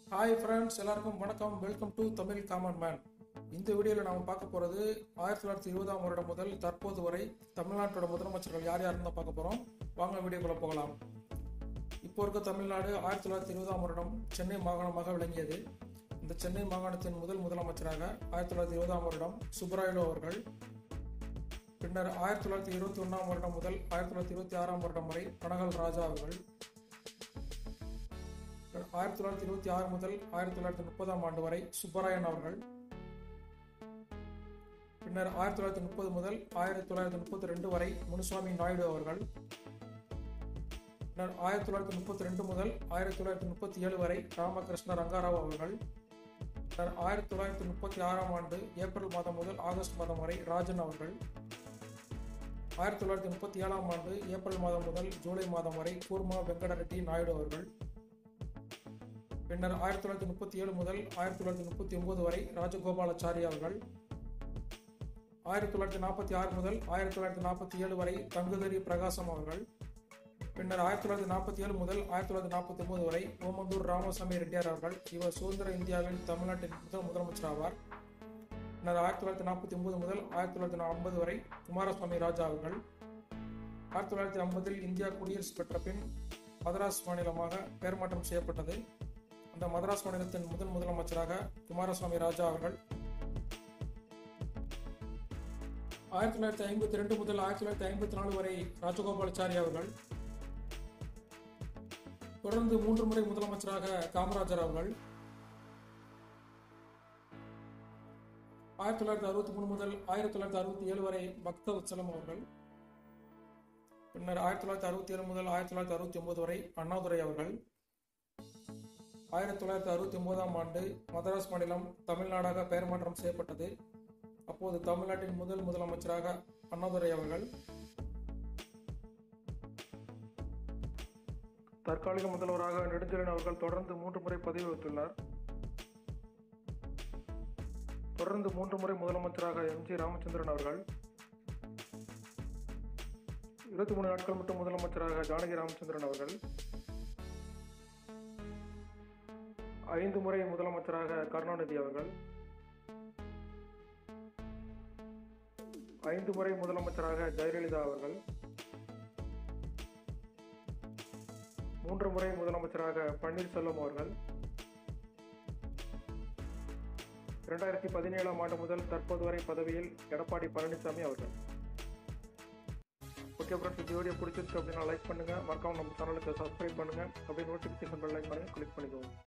Hi friends, எல்லாருக்கும் வணக்கம். Welcome to Tamil common man. இந்த வீடியோவில் நாம் பார்க்க போகிறது 1920ஆம் வருடம் முதல் தற்போது வரை தமிழ்நாட்டோட முதலமைச்சர்கள் யார் யாருன்னு தான் பார்க்க போகிறோம். வாங்க வீடியோக்குள்ள போகலாம். இப்போ இருக்க தமிழ்நாடு 1920ஆம் வருடம் சென்னை மாகாணமாக விளங்கியது. இந்த சென்னை மாகாணத்தின் முதலமைச்சராக 1920ஆம் வருடம் சுப்பராயலு அவர்கள், பின்னர் 1921ஆம் வருடம் முதல் 1926ஆம் வருடம் வரை கனகல் ராஜா அவர்கள், 1926 முதல் 1930ஆம் ஆண்டு வரை சுப்பராயன் அவர்கள், பின்னர் 1930 முதல் 1932 வரை முனுசாமி நாயுடு அவர்கள், பின்னர் 1932 முதல் 1937 வரை ராமகிருஷ்ண ரங்காராவ் அவர்கள், பின்னர் 1936ஆம் ஆண்டு ஏப்ரல் மாதம் முதல் ஆகஸ்ட் மாதம் வரை ராஜன் அவர்கள், 1937ஆம் ஆண்டு ஏப்ரல் மாதம் முதல் ஜூலை மாதம் வரை கூர்மா வெங்கடரெட்டி நாயுடு அவர்கள், பின்னர் 1937 முதல் 1939 வரை ராஜகோபாலாச்சாரி அவர்கள், 1946 முதல் 1947 வரை தங்குதரி பிரகாசம் அவர்கள், பின்னர் 1947 முதல் 1949 வரை ஓமந்தூர் ராமசாமி ரெட்டியார் அவர்கள். இவர் சுதந்திர இந்தியாவின் தமிழ்நாட்டின் முதலமைச்சர் ஆவார். பின்னர் 1949 முதல் 1950 வரை குமாரசுவாமி ராஜா அவர்கள். 1950 இந்தியா குடியரசு பெற்ற பின் மதராஸ் மாநிலமாக பெயர் மாற்றம் செய்யப்பட்டது. அந்த மதராஸ் மாநிலத்தின் முதலமைச்சராக குமாரசுவாமி ராஜா அவர்கள். 1952 முதல் 1954 வரை ராஜகோபாலாச்சாரி அவர்கள். தொடர்ந்து 3 முறை முதலமைச்சராக காமராஜர் அவர்கள். 1963 முதல் 1967 வரை பக்தவத்சலம் அவர்கள். பின்னர் 1967 முதல் 1969 வரை அண்ணாதுரை அவர்கள். 1969ஆம் ஆண்டு மதராஸ் மாநிலம் தமிழ்நாடாக பெயர் மாற்றம் செய்யப்பட்டது. அப்போது தமிழ்நாட்டின் முதலமைச்சராக அண்ணாதுரை அவர்கள். தற்காலிக முதல்வராக நெடுஞ்செழியன் அவர்கள் தொடர்ந்து 3 முறை பதவி வகித்துள்ளார். தொடர்ந்து 3 முறை முதலமைச்சராக எம்.ஜி. ராமச்சந்திரன் அவர்கள். 23 நாட்கள் மட்டும் முதலமைச்சராக ஜானகி ராமச்சந்திரன் அவர்கள். 5 முறை முதலமைச்சராக கருணாநிதி அவர்கள். 5 முறை முதலமைச்சராக ஜெயலலிதா அவர்கள். 3 முறை முதலமைச்சராக பன்னீர்செல்வம் அவர்கள். 2017ஆம் ஆண்டு முதல் தற்போது வரை பதவியில் எடப்பாடி பழனிசாமி அவர்கள். ஓகே ஃப்ரெண்ட்ஸ், இந்த வீடியோ பிடிச்சிருக்கு அப்படின்னா லைக் பண்ணுங்க, மறக்காம நம்ம சேனலுக்கு சப்ஸ்கிரைப் பண்ணுங்க, அப்படியே நோட்டிஃபிகேஷன் பெல் ஐகானை கிளிக் பண்ணிக்கோங்க.